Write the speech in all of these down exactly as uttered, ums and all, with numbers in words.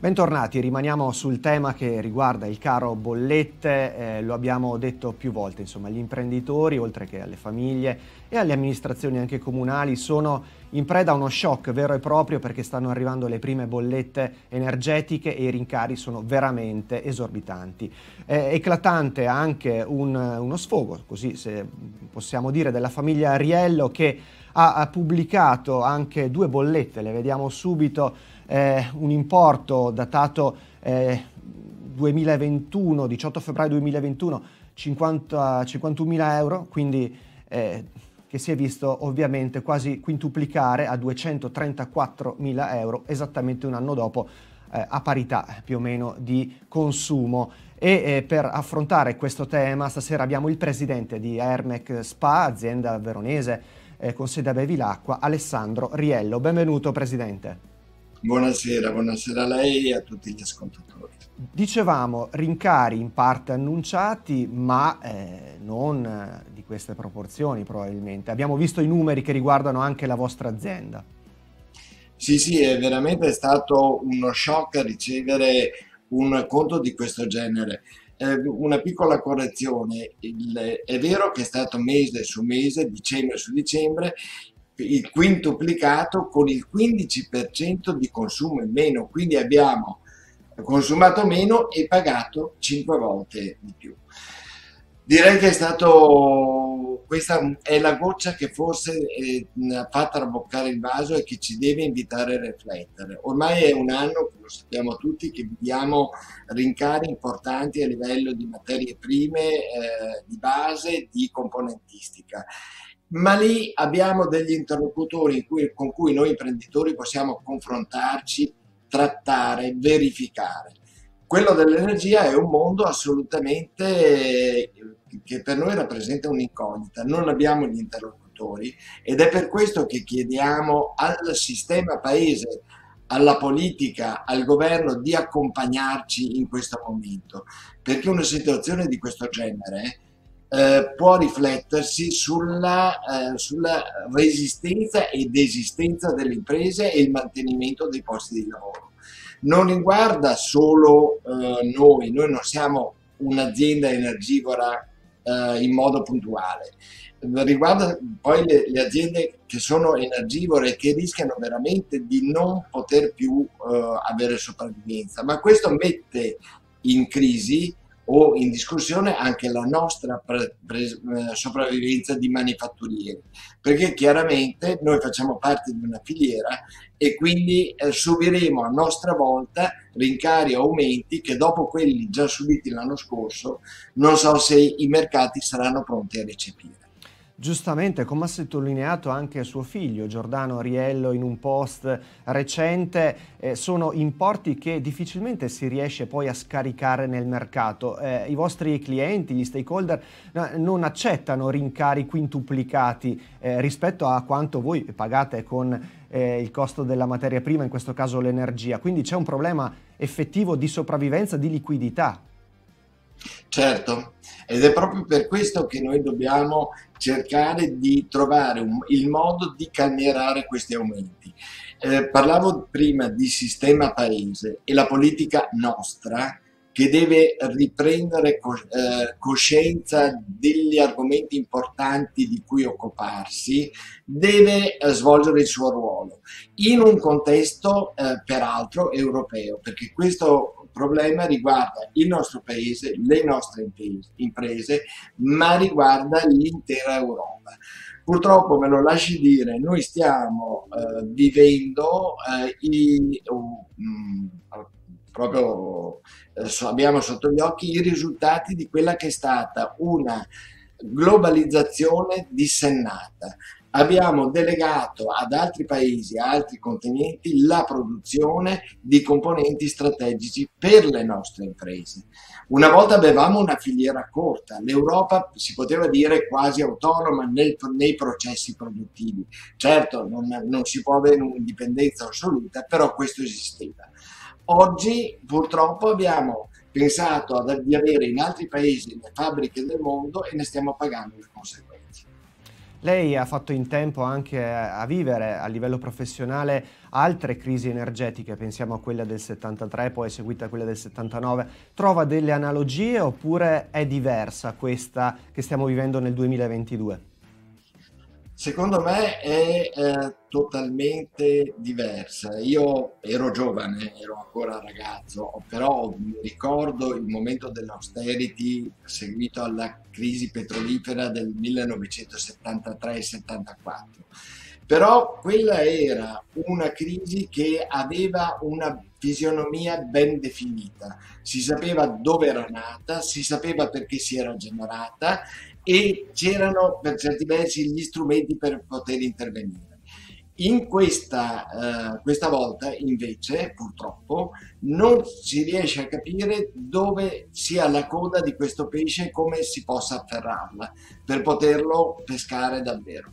Bentornati, rimaniamo sul tema che riguarda il caro bollette, eh, lo abbiamo detto più volte, insomma gli imprenditori, oltre che alle famiglie e alle amministrazioni anche comunali, sono in preda a uno shock vero e proprio perché stanno arrivando le prime bollette energetiche e i rincari sono veramente esorbitanti. È eclatante anche un, uno sfogo, così se possiamo dire, della famiglia Riello che ha, ha pubblicato anche due bollette, le vediamo subito. Eh, un importo datato eh, duemilaventuno, diciotto febbraio duemilaventuno, cinquanta, cinquantunomila euro, quindi eh, che si è visto ovviamente quasi quintuplicare a duecentotrentaquattromila euro esattamente un anno dopo, eh, a parità più o meno di consumo. E eh, per affrontare questo tema stasera abbiamo il presidente di Ermec Spa, azienda veronese eh, con sede a Bevilacqua, Alessandro Riello. Benvenuto presidente. Buonasera, buonasera a lei e a tutti gli ascoltatori. Dicevamo rincari in parte annunciati, ma eh, non eh, di queste proporzioni probabilmente. Abbiamo visto i numeri che riguardano anche la vostra azienda. Sì, sì, è veramente stato uno shock ricevere un conto di questo genere. Eh, una piccola correzione, il- è vero che è stato mese su mese, dicembre su dicembre, il quintuplicato con il quindici per cento di consumo in meno, quindi abbiamo consumato meno e pagato cinque volte di più. Direi che è stato, questa è la goccia che forse eh, fa traboccare il vaso e che ci deve invitare a riflettere. Ormai è un anno, lo sappiamo tutti, che viviamo rincari importanti a livello di materie prime, eh, di base, di componentistica. Ma lì abbiamo degli interlocutori in cui- con cui noi imprenditori possiamo confrontarci, trattare, verificare. Quello dell'energia è un mondo assolutamente eh, che per noi rappresenta un'incognita, non abbiamo gli interlocutori ed è per questo che chiediamo al sistema paese, alla politica, al governo di accompagnarci in questo momento, perché una situazione di questo genere eh, può riflettersi sulla, eh, sulla resistenza ed esistenza delle imprese e il mantenimento dei posti di lavoro. Non riguarda solo eh, noi, noi non siamo un'azienda energivora eh, in modo puntuale, riguarda poi le, le aziende che sono energivore e che rischiano veramente di non poter più eh, avere sopravvivenza, ma questo mette in crisi o in discussione anche la nostra pre- pre- eh, sopravvivenza di manifatturieri, perché chiaramente noi facciamo parte di una filiera e quindi eh, subiremo a nostra volta rincari o aumenti che dopo quelli già subiti l'anno scorso non so se i mercati saranno pronti a recepire. Giustamente, come ha sottolineato anche suo figlio Giordano Riello in un post recente, eh, sono importi che difficilmente si riesce poi a scaricare nel mercato. Eh, I vostri clienti, gli stakeholder, no, non accettano rincari quintuplicati eh, rispetto a quanto voi pagate con eh, il costo della materia prima, in questo caso l'energia. Quindi c'è un problema effettivo di sopravvivenza, di liquidità. Certo, ed è proprio per questo che noi dobbiamo cercare di trovare un- il modo di calmierare questi aumenti. Eh, parlavo prima di sistema paese e la politica nostra che deve riprendere co- eh, coscienza degli argomenti importanti di cui occuparsi, deve eh, svolgere il suo ruolo in un contesto eh, peraltro europeo, perché questo problema riguarda il nostro paese, le nostre imprese, imprese, ma riguarda l'intera Europa. Purtroppo, me lo lasci dire, noi stiamo eh, vivendo eh, i, uh, mh, proprio eh, so- abbiamo sotto gli occhi i risultati di quella che è stata una globalizzazione dissennata. Abbiamo delegato ad altri paesi, a altri continenti, la produzione di componenti strategici per le nostre imprese. Una volta avevamo una filiera corta, l'Europa si poteva dire quasi autonoma nel- nei processi produttivi. Certo, non, non si può avere un'indipendenza assoluta, però questo esisteva. Oggi purtroppo abbiamo pensato ad- di avere in altri paesi le fabbriche del mondo e ne stiamo pagando le conseguenze. Lei ha fatto in tempo anche a vivere a livello professionale altre crisi energetiche, pensiamo a quella del settantatré, poi è seguita quella del settantanove. Trova delle analogie oppure è diversa questa che stiamo vivendo nel duemilaventidue? Secondo me è eh, totalmente diversa. Io ero giovane, ero ancora ragazzo, però mi ricordo il momento dell'austerity seguito alla crisi petrolifera del millenovecentosettantatré-settantaquattro. Però quella era una crisi che aveva una fisionomia ben definita. Si sapeva dove era nata, si sapeva perché si era generata e c'erano per certi versi gli strumenti per poter intervenire. In questa, eh, questa volta invece, purtroppo, non si riesce a capire dove sia la coda di questo pesce e come si possa afferrarla per poterlo pescare davvero.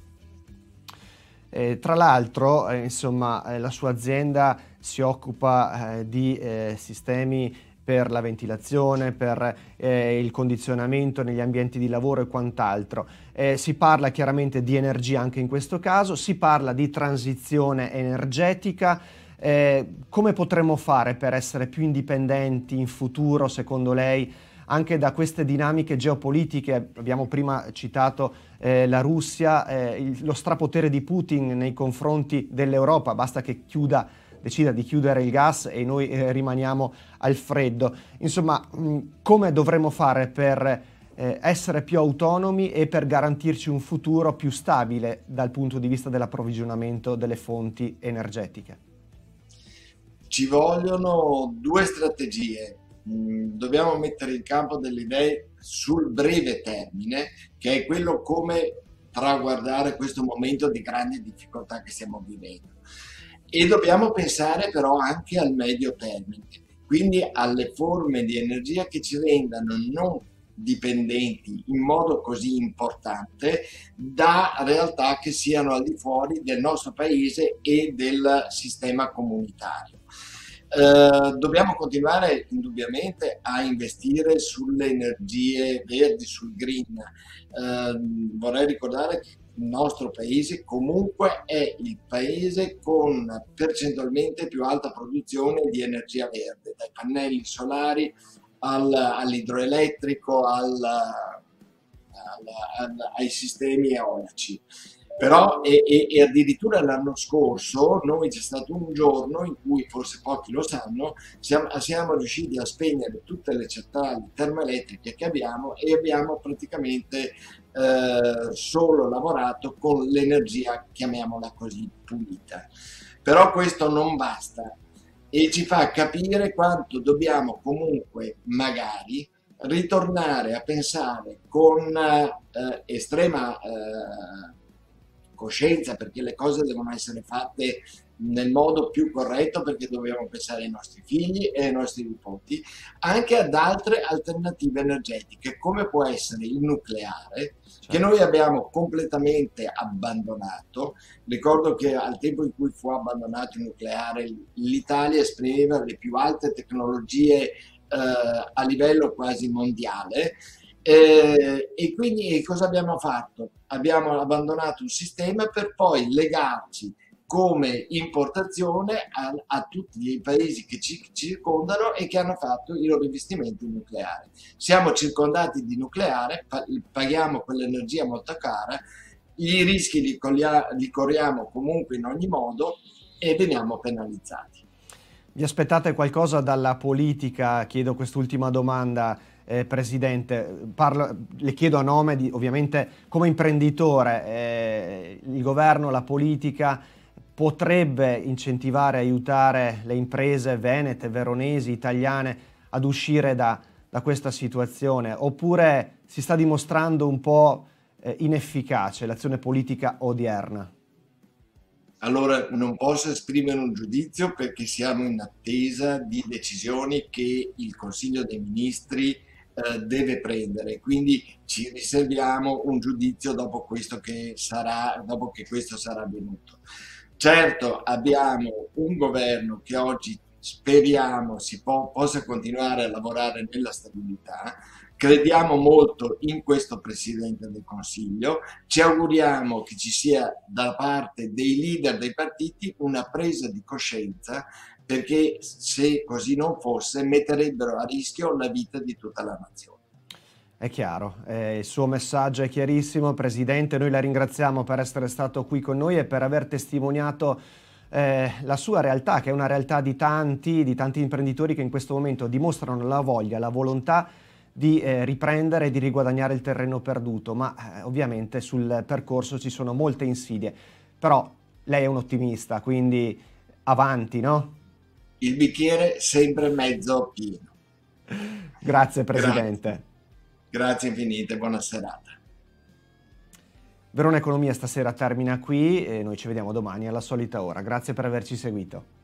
Eh, tra l'altro, eh, insomma, eh, la sua azienda si occupa eh, di eh, sistemi per la ventilazione, per eh, il condizionamento negli ambienti di lavoro e quant'altro. Eh, si parla chiaramente di energia anche in questo caso, si parla di transizione energetica. Eh, come potremmo fare per essere più indipendenti in futuro, secondo lei, anche da queste dinamiche geopolitiche? Abbiamo prima citato eh, la Russia, eh, il- lo strapotere di Putin nei confronti dell'Europa, basta che chiuda, decida di chiudere il gas e noi eh, rimaniamo al freddo. Insomma, mh, come dovremmo fare per eh, essere più autonomi e per garantirci un futuro più stabile dal punto di vista dell'approvvigionamento delle fonti energetiche? Ci vogliono due strategie. Mm, Dobbiamo mettere in campo delle idee sul breve termine, che è quello come traguardare questo momento di grande difficoltà che stiamo vivendo. E dobbiamo pensare però anche al medio termine, quindi alle forme di energia che ci rendano non dipendenti in modo così importante da realtà che siano al di fuori del nostro paese e del sistema comunitario. Eh, dobbiamo continuare indubbiamente a investire sulle energie verdi, sul green. Eh, vorrei ricordare che il nostro paese comunque è il paese con percentualmente più alta produzione di energia verde, dai pannelli solari al- all'idroelettrico, al- al- al- ai sistemi eolici. Però, e, e- e addirittura l'anno scorso noi c'è stato un giorno in cui, forse pochi lo sanno, siamo, siamo riusciti a spegnere tutte le centrali termoelettriche che abbiamo e abbiamo praticamente eh, solo lavorato con l'energia, chiamiamola così, pulita. Però questo non basta e ci fa capire quanto dobbiamo comunque magari ritornare a pensare con eh, estrema eh, coscienza, perché le cose devono essere fatte nel modo più corretto, perché dobbiamo pensare ai nostri figli e ai nostri nipoti, anche ad altre alternative energetiche, come può essere il nucleare, che Certo. noi abbiamo completamente abbandonato. Ricordo che al tempo in cui fu abbandonato il nucleare, l'Italia esprimeva le più alte tecnologie eh, a livello quasi mondiale. Eh, e quindi cosa abbiamo fatto? Abbiamo abbandonato un sistema per poi legarci come importazione a, a tutti i paesi che ci circondano e che hanno fatto i loro investimenti in nucleare. Siamo circondati di nucleare, pa- paghiamo quell'energia molto cara, i rischi li, colia- li corriamo comunque in ogni modo e veniamo penalizzati. Vi aspettate qualcosa dalla politica? Chiedo quest'ultima domanda, eh, Presidente. Parlo- le chiedo a nome di, ovviamente, come imprenditore, eh, il governo, la politica potrebbe incentivare, aiutare le imprese venete, veronesi, italiane ad uscire da, da questa situazione? Oppure si sta dimostrando un po', eh, inefficace l'azione politica odierna? Allora non posso esprimere un giudizio perché siamo in attesa di decisioni che il Consiglio dei Ministri eh, deve prendere, quindi ci riserviamo un giudizio dopo questo che sarà, dopo che questo sarà avvenuto. Certo, abbiamo un governo che oggi speriamo si po- possa continuare a lavorare nella stabilità, crediamo molto in questo Presidente del Consiglio, ci auguriamo che ci sia da parte dei leader dei partiti una presa di coscienza, perché se così non fosse metterebbero a rischio la vita di tutta la nazione. È chiaro, eh, il suo messaggio è chiarissimo, Presidente, noi la ringraziamo per essere stato qui con noi e per aver testimoniato eh, la sua realtà, che è una realtà di tanti, di tanti imprenditori che in questo momento dimostrano la voglia, la volontà di eh, riprendere e di riguadagnare il terreno perduto, ma eh, ovviamente sul percorso ci sono molte insidie. Però lei è un ottimista, quindi avanti, no? Il bicchiere sempre mezzo pieno. Grazie, Grazie, Presidente. grazie infinite, buona serata. Verona Economia stasera termina qui e noi ci vediamo domani alla solita ora. Grazie per averci seguito.